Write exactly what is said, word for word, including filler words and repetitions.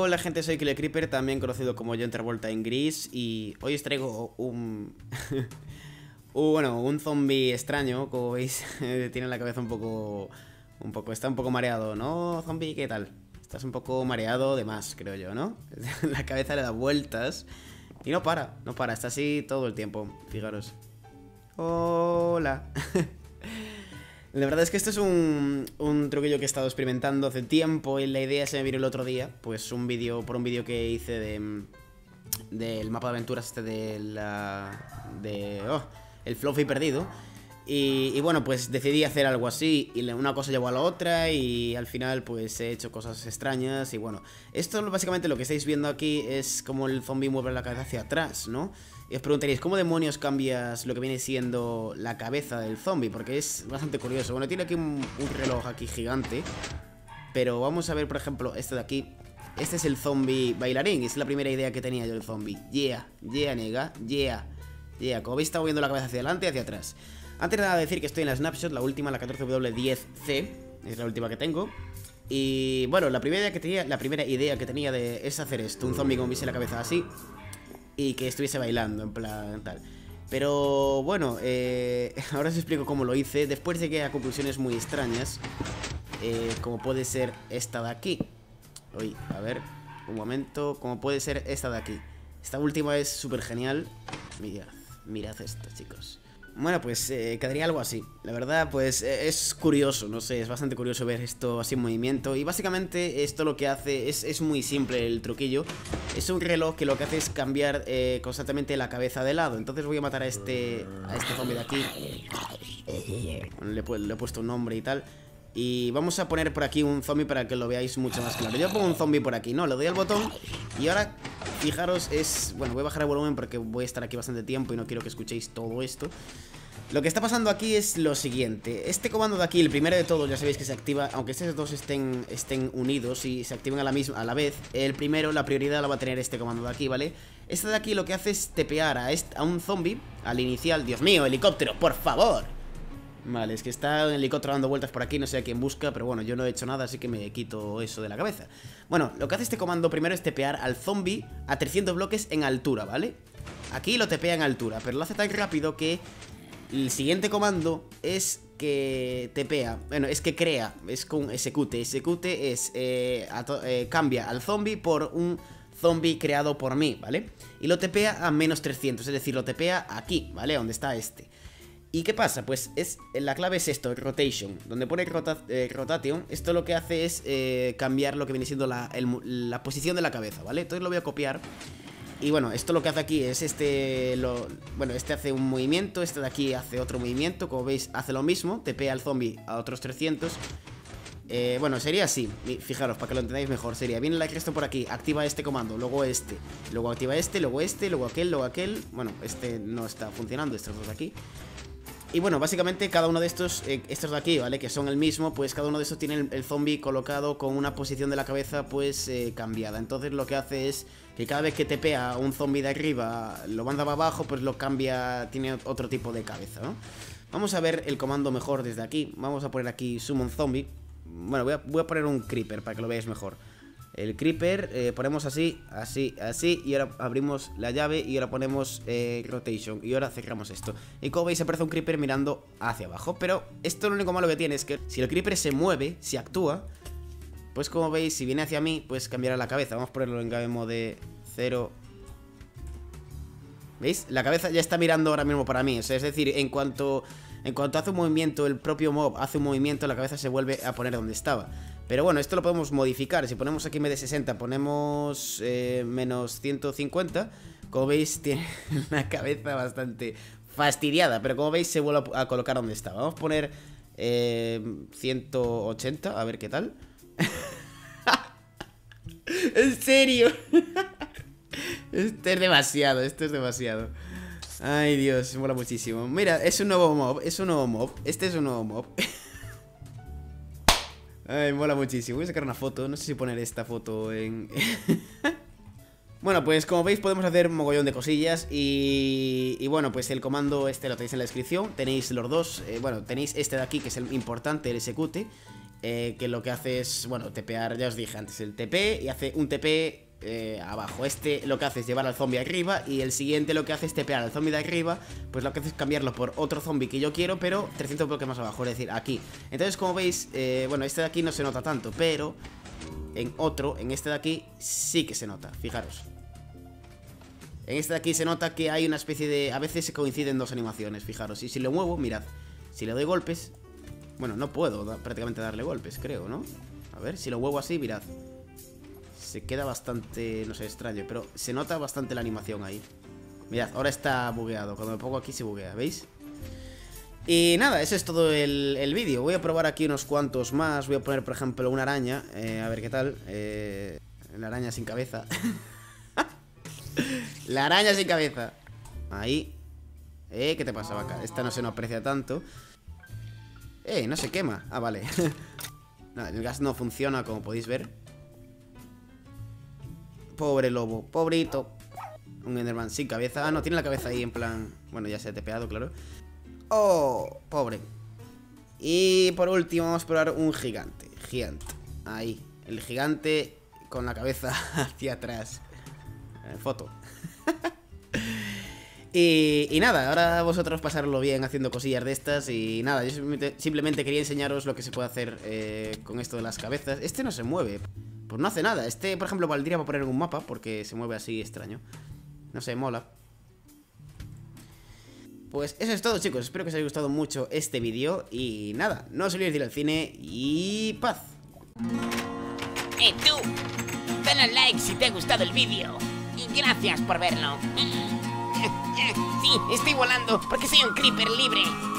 Hola gente, soy Killer Creeper, también conocido como John Travolta en gris. Y hoy os traigo un... un bueno, un zombie extraño, como veis. Tiene la cabeza un poco... Un poco, está un poco mareado, ¿no, zombie? ¿Qué tal? Estás un poco mareado de más, creo yo, ¿no? La cabeza le da vueltas y no para, no para, está así todo el tiempo, fijaros. Hola. La verdad es que esto es un, un truquillo que he estado experimentando hace tiempo y la idea se me vino el otro día, pues un vídeo, por un vídeo que hice de del mapa de aventuras este de la... de... oh, el Fluffy perdido. Y, y bueno, pues decidí hacer algo así y una cosa llevó a la otra y al final pues he hecho cosas extrañas y bueno, esto básicamente lo que estáis viendo aquí es como el zombie mueve la cabeza hacia atrás, ¿no? Y os preguntaréis, ¿cómo demonios cambias lo que viene siendo la cabeza del zombie? Porque es bastante curioso. Bueno, tiene aquí un, un reloj aquí gigante, pero vamos a ver, por ejemplo, este de aquí. Este es el zombie bailarín, es la primera idea que tenía yo del zombie. Yeah, yeah, nega, yeah, yeah. Como veis está moviendo la cabeza hacia adelante y hacia atrás. Antes de nada decir que estoy en la Snapshot, la última, la catorce W diez C, es la última que tengo. Y bueno, la primera idea que tenía, la primera idea que tenía de es hacer esto, un zombie con la cabeza así y que estuviese bailando, en plan tal. Pero bueno, eh, ahora os explico cómo lo hice, después de que a conclusiones muy extrañas, eh, como puede ser esta de aquí. Uy, a ver, un momento, como puede ser esta de aquí. Esta última es súper genial. Mirad, mirad esto, chicos. Bueno, pues eh, quedaría algo así. La verdad, pues eh, es curioso, no sé, es bastante curioso ver esto así en movimiento. Y básicamente esto lo que hace es, es muy simple el truquillo. Es un reloj que lo que hace es cambiar eh, constantemente la cabeza de lado. Entonces voy a matar a este, a este zombie de aquí. Bueno, le, le he puesto un nombre y tal. Y vamos a poner por aquí un zombie para que lo veáis mucho más claro. Yo pongo un zombie por aquí, no, le doy al botón. Y ahora, fijaros, es... bueno, voy a bajar el volumen porque voy a estar aquí bastante tiempo y no quiero que escuchéis todo esto. Lo que está pasando aquí es lo siguiente. Este comando de aquí, el primero de todos, ya sabéis que se activa, aunque estos dos estén, estén unidos y se activen a la misma, a la vez. El primero, la prioridad la va a tener este comando de aquí, ¿vale? Este de aquí lo que hace es tepear a, este, a un zombie, al inicial. Dios mío, helicóptero, por favor. Vale, es que está un helicóptero dando vueltas por aquí, no sé a quién busca, pero bueno, yo no he hecho nada, así que me quito eso de la cabeza. Bueno, lo que hace este comando primero es tepear al zombie a trescientos bloques en altura, ¿vale? Aquí lo tepea en altura, pero lo hace tan rápido que el siguiente comando es que tepea, bueno, es que crea, es con execute. Execute es, eh, eh, cambia al zombie por un zombie creado por mí, ¿vale? Y lo tepea a menos trescientos, es decir, lo tepea aquí, ¿vale? Donde está este. ¿Y qué pasa? Pues es, la clave es esto, rotation. Donde pone rota, eh, rotation, esto lo que hace es eh, cambiar lo que viene siendo la, el, la posición de la cabeza, ¿vale? Entonces lo voy a copiar. Y bueno, esto lo que hace aquí es este... Lo, bueno, este hace un movimiento, este de aquí hace otro movimiento. Como veis, hace lo mismo, tepea al zombie a otros trescientos. Eh, bueno, sería así, fijaros, para que lo entendáis mejor. Sería, viene la cresta por aquí, activa este comando, luego este, luego activa este, luego este, luego aquel, luego aquel. Bueno, este no está funcionando, estos dos de aquí. Y bueno, básicamente cada uno de estos, eh, estos de aquí, ¿vale? Que son el mismo, pues cada uno de estos tiene el, el zombie colocado con una posición de la cabeza, pues, eh, cambiada. Entonces lo que hace es que cada vez que tepea a un zombie de arriba, lo manda para abajo, pues lo cambia, tiene otro tipo de cabeza, ¿no? Vamos a ver el comando mejor desde aquí. Vamos a poner aquí summon zombie. Bueno, voy a, voy a poner un creeper para que lo veáis mejor. El creeper, eh, ponemos así, así, así. Y ahora abrimos la llave y ahora ponemos eh, rotation. Y ahora cerramos esto. Y como veis aparece un creeper mirando hacia abajo. Pero esto lo único malo que tiene es que si el creeper se mueve, si actúa, pues como veis, si viene hacia mí, pues cambiará la cabeza. Vamos a ponerlo en game mode cero. ¿Veis? La cabeza ya está mirando ahora mismo para mí. O sea, es decir, en cuanto, en cuanto hace un movimiento, el propio mob hace un movimiento, la cabeza se vuelve a poner donde estaba. Pero bueno, esto lo podemos modificar. Si ponemos aquí en vez de sesenta, ponemos eh, menos ciento cincuenta. Como veis, tiene una cabeza bastante fastidiada. Pero como veis, se vuelve a colocar donde estaba. Vamos a poner eh, ciento ochenta, a ver qué tal. ¿En serio? Esto es demasiado, esto es demasiado. Ay, Dios, mola muchísimo. Mira, es un nuevo mob, es un nuevo mob. Este es un nuevo mob. Ay, mola muchísimo. Voy a sacar una foto, no sé si poner esta foto en... Bueno, pues como veis podemos hacer un mogollón de cosillas y, y bueno, pues el comando este lo tenéis en la descripción. Tenéis los dos, eh, bueno, tenéis este de aquí que es el importante, el execute. eh, que lo que hace es, bueno, tepear, ya os dije antes, el T P, y hace un T P eh, abajo. Este lo que hace es llevar al zombie arriba, y el siguiente lo que hace es tepear al zombie de arriba, pues lo que hace es cambiarlo por otro zombie que yo quiero, pero trescientos bloques más abajo, es decir, aquí. Entonces, como veis, eh, bueno, este de aquí no se nota tanto, pero en otro, en este de aquí, sí que se nota, fijaros. En este de aquí se nota que hay una especie de... A veces se coinciden dos animaciones, fijaros. Y si lo muevo, mirad, si le doy golpes... Bueno, no puedo da, prácticamente darle golpes, creo, ¿no? A ver, si lo muevo así, mirad. Se queda bastante, no sé, extraño, pero se nota bastante la animación ahí. Mirad, ahora está bugueado. Cuando me pongo aquí se buguea, ¿veis? Y nada, eso es todo el, el vídeo. Voy a probar aquí unos cuantos más. Voy a poner, por ejemplo, una araña, eh, a ver qué tal. eh, La araña sin cabeza. La araña sin cabeza. Ahí. Eh, ¿qué te pasa, vaca? Esta no se nos aprecia tanto. Eh, no se quema. Ah, vale. No, el gas no funciona, como podéis ver. Pobre lobo, pobrito. Un Enderman sin cabeza. Ah, no, tiene la cabeza ahí en plan... Bueno, ya se ha tepeado, claro. Oh, pobre. Y por último vamos a probar un gigante. Gigante. Ahí. El gigante con la cabeza hacia atrás. Eh, foto. y, y nada, ahora vosotros pasarlo bien haciendo cosillas de estas. Y nada, yo simplemente, simplemente quería enseñaros lo que se puede hacer eh, con esto de las cabezas. Este no se mueve. Pues no hace nada. Este, por ejemplo, valdría para poner en un mapa, porque se mueve así extraño. No sé, mola. Pues eso es todo, chicos. Espero que os haya gustado mucho este vídeo. Y nada, no os olvidéis de ir al cine. Y paz. ¡Eh, tú! Dale al like si te ha gustado el vídeo. Y gracias por verlo. Sí, estoy volando porque soy un creeper libre.